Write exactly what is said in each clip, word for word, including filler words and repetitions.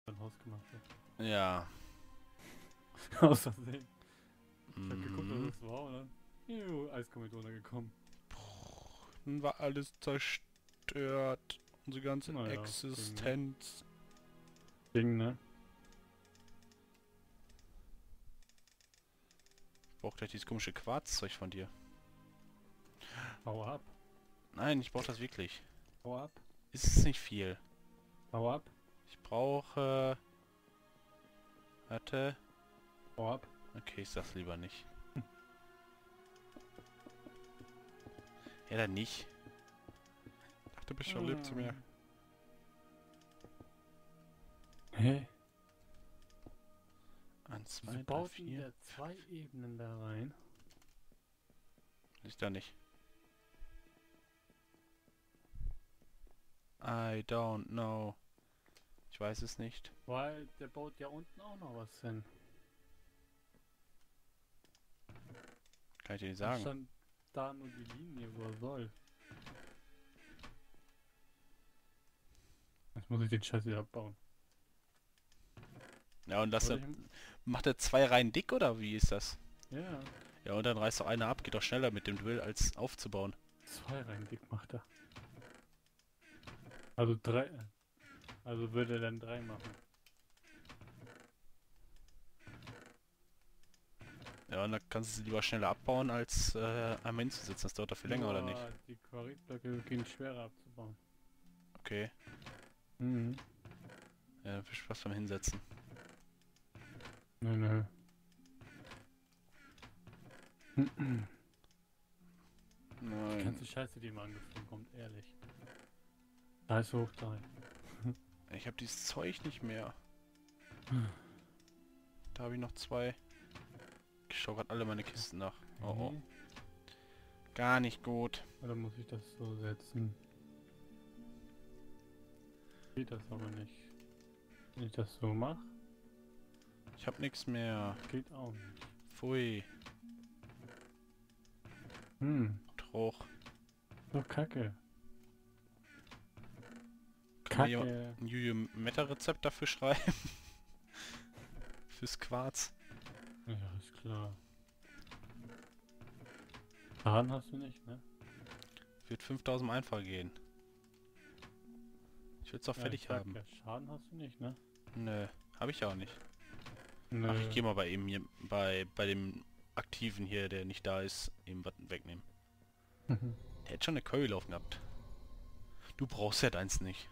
ein Haus gemacht hat. Ja. Aus Versehen. Ich hab Mhm. geguckt, was das war und dann... Juhu, Eiskommilitone gekommen. Dann war alles zerstört. Unsere ganze Naja, Existenz. Ding, ne? Ich brauch gleich dieses komische Quarzzeug von dir. Hau ab. Nein, ich brauch das wirklich. Hau ab. Ist es nicht viel. Hau ab. Ich brauche... Warte. Hau ab. Okay, ich sag's lieber nicht. Ja, dann nicht. Ich dachte, bist schon lieb zu mir. Hä? Eins, zwei, Sie drei, bauten vier. ja zwei Ebenen da rein. Ist da nicht. I don't know. Ich weiß es nicht. Weil der baut ja unten auch noch was hin. Kann ich dir nicht Da sagen. stand da nur die Linie, wo er soll. Jetzt muss ich den Scheiß wieder abbauen. Ja, und das Wollte dann, ich- macht er zwei Reihen dick oder wie ist das? Ja, Ja, und dann reißt doch eine ab, geht doch schneller mit dem Drill als aufzubauen. zwei rein dick macht er. Also drei. Also würde er dann drei machen. Ja, und dann kannst du sie lieber schneller abbauen, als äh, einmal hinzusetzen. Das dauert doch viel länger, oder nicht? Nur Die Quaritblöcke gehen schwerer abzubauen. Okay. Mhm. Ja, viel Spaß beim Hinsetzen. Nö, nö. Die Nein. ganze Scheiße, die mal angeflogen kommt, ehrlich. Da ist hoch drei. Ich habe dieses Zeug nicht mehr. Da habe ich noch zwei. Ich schau grad alle meine Kisten nach. Oh oh. Mhm. Gar nicht gut. Oder muss ich das so setzen? Geht das aber nicht. Wenn ich das so mache, Ich habe nichts mehr. geht auch nicht. Pfui. Hm, Troch. so kacke. Kann mir jemand Kacke. ein Juju-Meta-Rezept dafür schreiben? Fürs Quarz. Ja, ist klar. Schaden hast du nicht, ne? Wird fünftausend einfach gehen. Ich will es doch Ja, fertig ich sag haben. ja, Schaden hast du nicht, ne? Nö, habe ich auch nicht. Nö. Ach, ich gehe mal bei ihm hier, bei, bei dem Aktiven hier, der nicht da ist, eben was wegnehmen. Der hätte schon eine Keule laufen gehabt. Du brauchst ja deins nicht.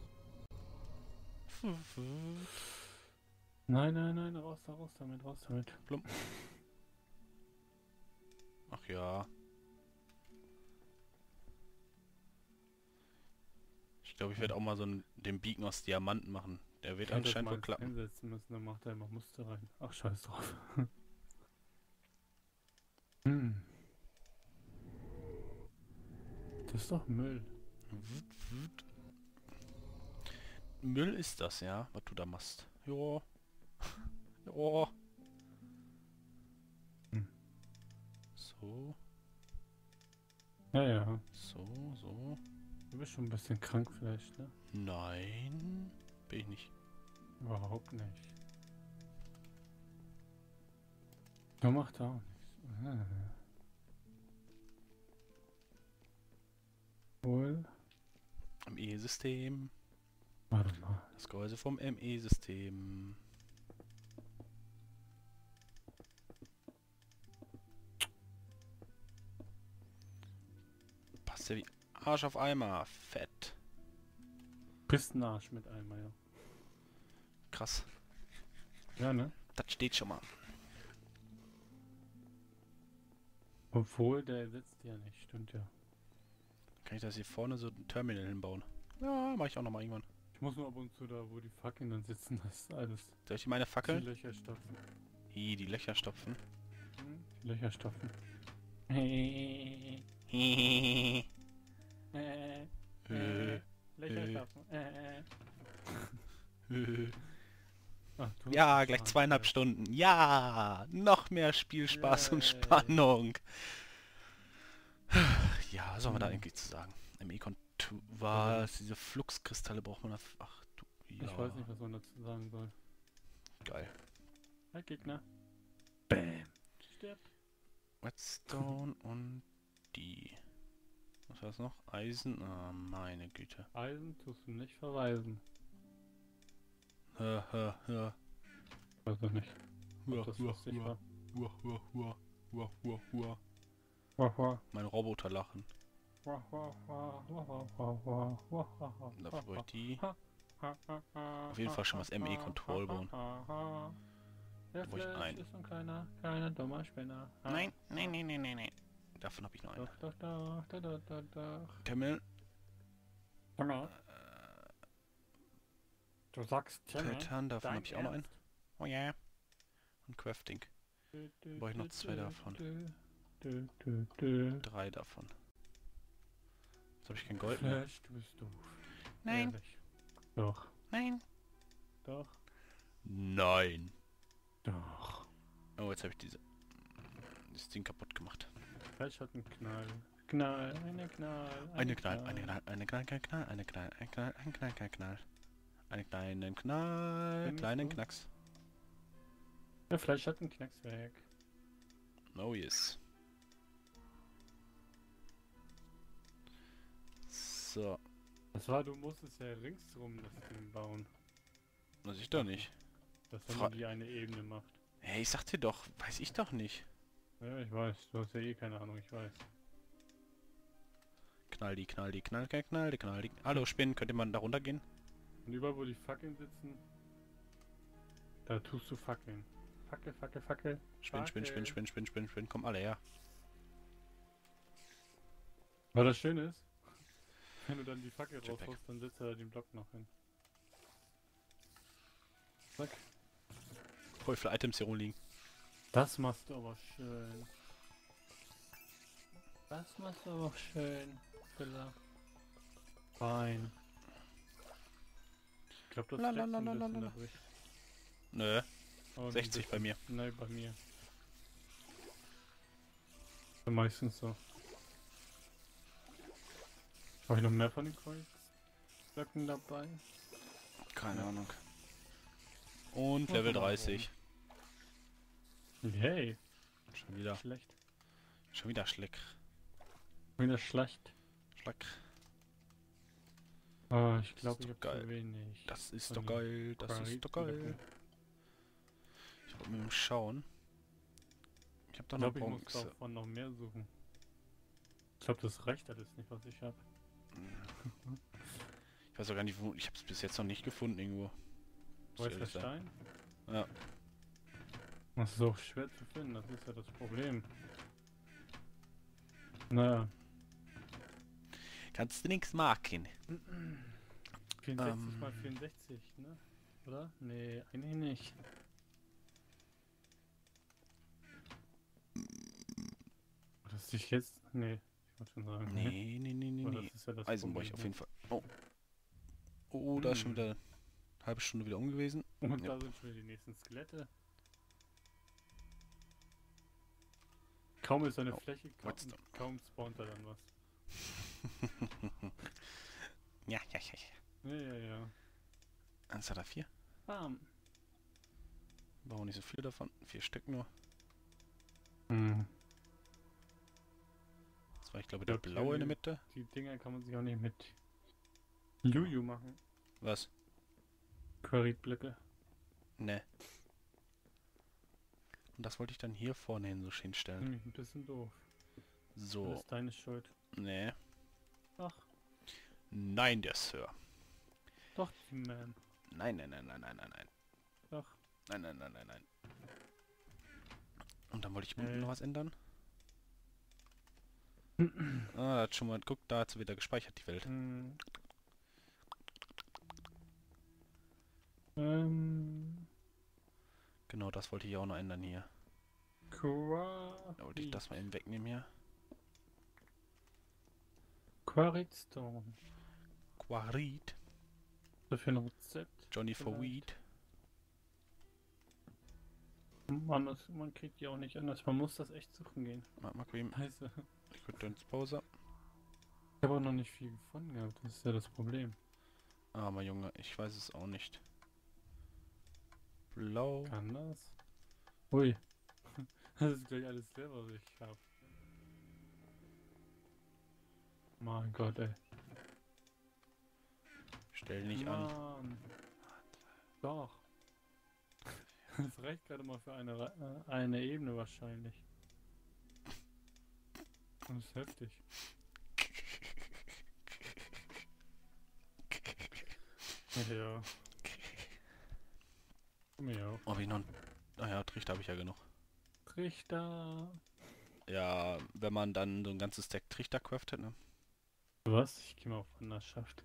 Nein, nein, nein, raus da, raus damit, raus damit. Ach ja. Ich glaube, ich werde auch mal so einen, den Beacon aus Diamanten machen. Der wird Ich hätte das anscheinend mal wohl klappen. hinsetzen müssen, dann macht er immer Muster rein. Ach, scheiß drauf. Hm. Das ist doch Müll. Wut, wut. Müll ist das, ja, was du da machst. Jo. Jo. Hm. So, Ja, ja. so, so. Du bist schon ein bisschen krank vielleicht, ne? Nein, bin ich nicht. Überhaupt nicht. Du macht auch nichts. Ah. Wohl. M E-System. Warte mal. Das Gehäuse vom M E-System. Passt ja wie Arsch auf Eimer. Fett. Pistenarsch mit einmal, ja. Krass. Ja, ne? Das steht schon mal. Obwohl, der sitzt ja nicht, stimmt ja. Kann ich das hier vorne so ein Terminal hinbauen? Ja, mache ich auch noch mal irgendwann. Ich muss nur ab und zu da, wo die Fackeln dann sitzen, das ist alles. Soll ich meine Die Fackeln? Löcher stopfen. Hi, die Löcher stopfen. Hm? Die Löcher stopfen. Äh, Löcher äh. stopfen. Äh, äh. äh. Ach, du Ja, hast gleich Schaden, zweieinhalb ja. Stunden. Ja, noch mehr Spielspaß und Yay. Spannung. Ja, was soll man da Hm. eigentlich zu sagen? M E-Kontur, was? Diese Fluxkristalle braucht man. da- Ach du Ich weiß nicht, was man dazu sagen soll. Geil. Halt Gegner. Bam. Stirb. Redstone und die. Was war's noch? Eisen? Ah, meine Güte. Eisen tust du nicht verweisen. Ha, ha, ha. Weiß ich nicht. Hua, Ob das hua, lustig hua, war. hua, hua, hua, hua, hua, hua. Wah, wah. Mein Roboter lachen. Wah, wah, wah, wah, wah, wah, wah, wah, wah, wah, Dafür brauche ich die. ha, ha, ha, ha, Auf jeden Fall schon was M E ha, Control ha, bauen. ha, ha. Der Da brauche ich Flash einen. ist ein kleiner, kleiner dummer Spinner. Ha. Nein, nein, nein, nein, nein, nein. Davon habe ich noch einen. Doch, doch, doch, doch, doch, doch, doch. Timmel. Timmel, Äh, du sagst Timmel. Pattern, davon Dein habe ich auch noch einen. Ernst? Oh ja. Yeah. Und Crafting. Du, du, Brauche ich noch du, zwei du, davon. du, du, du, du. Drei davon. Jetzt habe ich kein Gold mehr. Flash, du bist doof. Nein, Ehrlich. Doch, nein. doch, Nein. doch. Oh, jetzt habe ich diese das Ding kaputt gemacht. Flash hat einen Knall. Knall, eine Knall. Eine Knall, eine Knall, eine Knall, kein Knall, eine Knall, ein Knall, ein Knall, kein Knall. Einen kleinen Knall, Findest kleinen du? Knacks. Der Flash hat einen Knacks weg. Oh yes. So, Das war, du musstest ja ringsrum das Ding bauen. weiß ich doch nicht. Dass er Fra- nur die eine Ebene macht. Hey, ich sagte doch, weiß ich doch nicht. Ja, ich weiß. Du hast ja eh keine Ahnung, ich weiß. Knall die, knall die, knall, knall, knall die, knall die. Hallo Spinnen, könnte man da runtergehen? Und überall, wo die Fackeln sitzen, da tust du Fackeln. Fackel, Fackel, Fackel. Spinn, spinn, spinn, spinn, spinn, spinn, spinn, komm alle her. Weil das Schöne ist, wenn du dann die Fackel Jetpack. rausholst, dann setzt er da den Block noch hin. Zack. Voll viele Items hier rumliegen. Das machst du aber schön. Das machst du aber schön, Filler. Fein. Ich glaube, das La, steckt la, ein la, la, bisschen la, la. dadurch. Nö, Oh, ein sechzig bei bisschen. mir. Nein, bei mir. Ja, meistens so. Habe ich noch mehr von den Kreuzblöcken dabei? Keine Ja. Ahnung. Und Oh, Level guck mal, dreißig. Hey, Schon wieder. schlecht. Schon wieder Schleck. Wieder schlecht. Schleck. Oh, ich Das glaube, ist ich doch habe geil. zu wenig. Das ist Von doch den geil. Das ist doch geil. Quaritblöcken. Ich wollte mit dem schauen. Ich hab doch Ich noch glaube, ich muss Bronze. davon noch mehr suchen. Ich glaube, das reicht alles nicht, was ich habe. Ich weiß auch gar nicht, wo. Ich habe es bis jetzt noch nicht gefunden irgendwo. Muss Weißt du, ehrlich sein. Stein? Ja. Das ist auch schwer zu finden, das ist ja das Problem. Naja. Kannst du nichts machen. vierundsechzig Ähm. mal vierundsechzig, ne? Oder? Nee, eigentlich nicht. Oh, das ich jetzt. Nee, ich wollte schon sagen. Nee, nee, nee, nee, Aber nee. das ist ja das Eisen brauche ich Problem, auf jeden Fall. Oh. Oh, da ist schon Hm. wieder eine halbe Stunde wieder um gewesen. ne? Und Ja. da sind schon wieder die nächsten Skelette. Kaum ist eine Oh, Fläche, kaum, what's the- kaum spawnt da dann was. Ja, ja, ja, ja. Ja, ja, ja. Eins hat er vier. Bam. Brauchen nicht so viel davon. Vier Stück nur. Hm. Das war, ich glaube, der Ja, blaue in der Mitte. Die Dinger kann man sich auch nicht mit Juju machen. Was? Quaritblöcke. Ne. Und das wollte ich dann hier vorne hin so schön stellen. Nämlich ein bisschen doof. So. Das ist deine Schuld. Ne. Ach, Nein, der Sir. doch, man. Nein, nein, nein, nein, nein, nein, nein. Doch. Nein, nein, nein, nein, nein. Und dann wollte ich Äh. unten noch was ändern. Ah, da hat schon mal, guck, da hat sie wieder gespeichert, die Welt. Hm. Ähm. Genau, das wollte ich auch noch ändern hier. Da wollte ich das mal eben wegnehmen hier. Quaritstone. Quarit. Dafür ein Rezept. Johnny for Vielleicht. Weed. Man, das, man kriegt die auch nicht anders. Man muss das echt suchen gehen. Mal, mal eben. Scheiße. Ich würde ins Pause. Ich habe auch noch nicht viel gefunden gehabt. Das ist ja das Problem. Ah, mein Junge, ich weiß es auch nicht. Blau. Kann das? Ui. Das ist gleich alles leer, was ich hab. Mein Gott, ey. Stell nicht an. Mann. Doch. Das reicht gerade mal für eine, Re- äh, eine Ebene wahrscheinlich. Das ist heftig. Ja. Komm her auf. Oh, hab ich noch ein... Ah ja, Trichter habe ich ja genug. Trichter. Ja, wenn man dann so ein ganzes Stack Trichter craftet, ne? Was? Ich gehe mal auf Wanderschaft.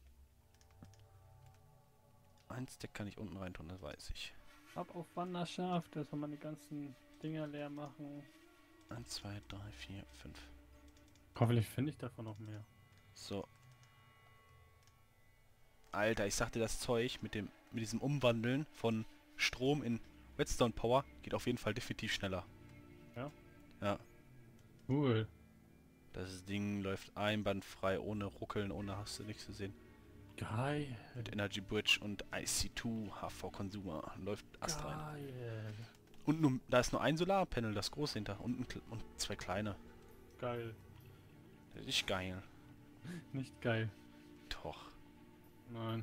Ein Stack kann ich unten rein tun, das weiß ich. Ab auf Wanderschaft, erstmal meine ganzen Dinger leer machen. Eins, zwei, drei, vier, fünf. Hoffentlich finde ich davon noch mehr. So. Alter, ich sagte, das Zeug mit dem mit diesem Umwandeln von Strom in Redstone Power geht auf jeden Fall definitiv schneller. Ja? Ja. Cool. Das Ding läuft einwandfrei, ohne Ruckeln, ohne hast du nichts zu sehen. Geil. Mit Energy Bridge und I C zwei H V Consumer läuft Ast rein. Geil. Und nur, da ist nur ein Solarpanel, das große hinter und, ein, und zwei kleine. Geil. Das ist geil. Nicht geil. Doch. Nein.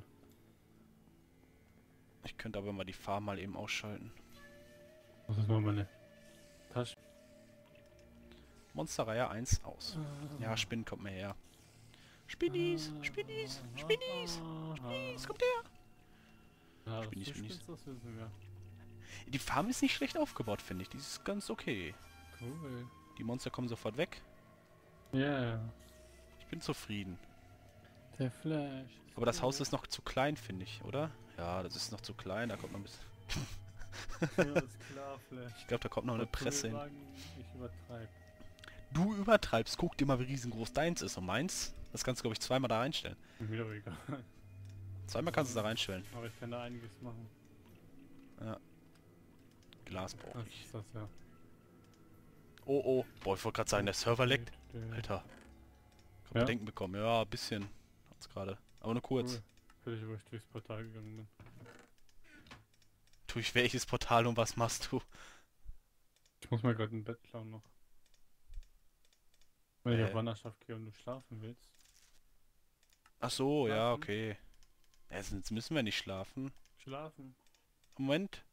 Ich könnte aber mal die Farm mal eben ausschalten. Das ist mal meine Tasche. Monsterreihe eins aus. Ja, Spinnen kommt mir her. Spinnis, Spinnis, Spinnis, Spinnis, kommt her. Ja, Spinnis, das, Spinnis. Spinnis. Das wissen wir. Die Farm ist nicht schlecht aufgebaut, finde ich. Die ist ganz okay. Cool. Die Monster kommen sofort weg. Ja, yeah. Ich bin zufrieden. Der Flash. Aber das Haus ist noch zu klein, finde ich, oder? Ja, das ist noch zu klein. Da kommt noch ein bisschen... Ja, ist klar, Flash. Ich glaube, da kommt noch eine Was du Presse mir hin. sagen, ich übertreibe. Du übertreibst. Guck dir mal, wie riesengroß deins ist. Und meins, das kannst du, glaube ich, zweimal da reinstellen. Mir doch egal. Zweimal kannst du es da reinstellen. Aber ich kann da einiges machen. Ja. Glas brauche Was ich. ist das ja? Oh, oh. Boah, ich wollte gerade sagen, der Server leckt. Alter. Ich hab Ja? Bedenken bekommen. Ja, ein bisschen. Hat's gerade. Aber nur kurz. Cool. Völlig, wo ich durchs Portal gegangen bin. Durch welches Portal und was machst du? Ich muss mir gerade ein Bett klauen noch. Wenn ich Äh. auf Wanderschaft gehe und du schlafen willst. Ach so, ja, Schlafen? okay. Ja, jetzt müssen wir nicht schlafen. Schlafen? Moment.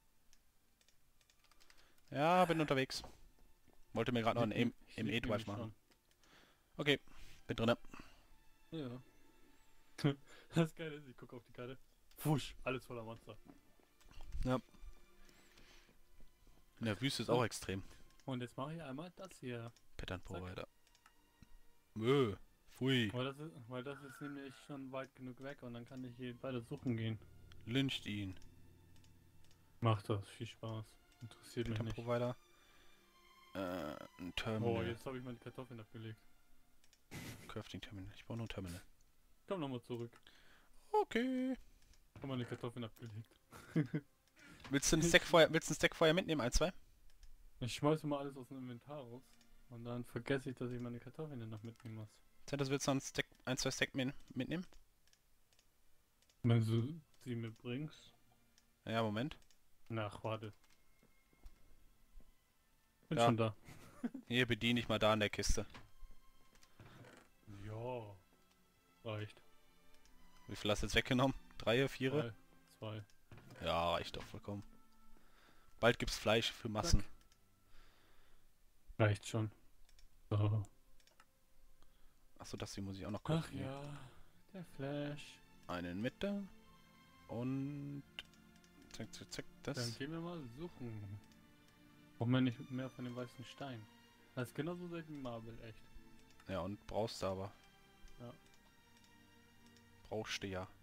Ja, bin unterwegs. Wollte mir gerade noch Ich einen lieg- ich im lieg E-Drive nämlich machen. Okay, bin drinne. schon. Ja. Das Geile ist, ich gucke auf die Karte. Wusch, alles voller Monster. In der Wüste ist auch extrem. Und jetzt mache ich einmal das hier. Pattern Zack. Provider. Mö. Pfui. Weil das, ist, weil das ist nämlich schon weit genug weg und dann kann ich hier weiter suchen gehen. Lyncht ihn. Macht das, viel Spaß. Interessiert mich Pattern nicht. Provider. Äh, ein Oh, Terminal. jetzt habe ich meine Kartoffeln abgelegt. Crafting Terminal. Ich brauche nur ein Terminal. Komm nochmal zurück. Okay. Ich habe meine Kartoffeln abgelegt. Willst du ein Stack Feuer, willst du ein Stack Feuer mitnehmen? Ein, zwei? Ich schmeiße mal alles aus dem Inventar raus. Und dann vergesse ich, dass ich meine Kartoffeln dann noch mitnehmen muss. Das willst du noch ein Stack, ein, zwei Stack min- mitnehmen? Wenn du sie mitbringst. Ja, Moment. Ach, warte. Bin Ja. schon da. Hier bediene ich mal da in der Kiste. Ja. Reicht. Wie viel hast du jetzt weggenommen? Drei, vier? Zwei. Zwei. Ja, reicht doch vollkommen. Bald gibt's Fleisch für Massen. Zack. Reicht schon. So. Achso, das hier muss ich auch noch Ach kochen. ja. Der Flash. Einen Mitte. Und... Zack, zack, zack, Dann das. gehen wir mal suchen. Brauchen wir nicht mehr von dem weißen Stein. Das ist genauso selten wie Marble, echt. Ja, und brauchst du aber. Ja. Brauchst du ja.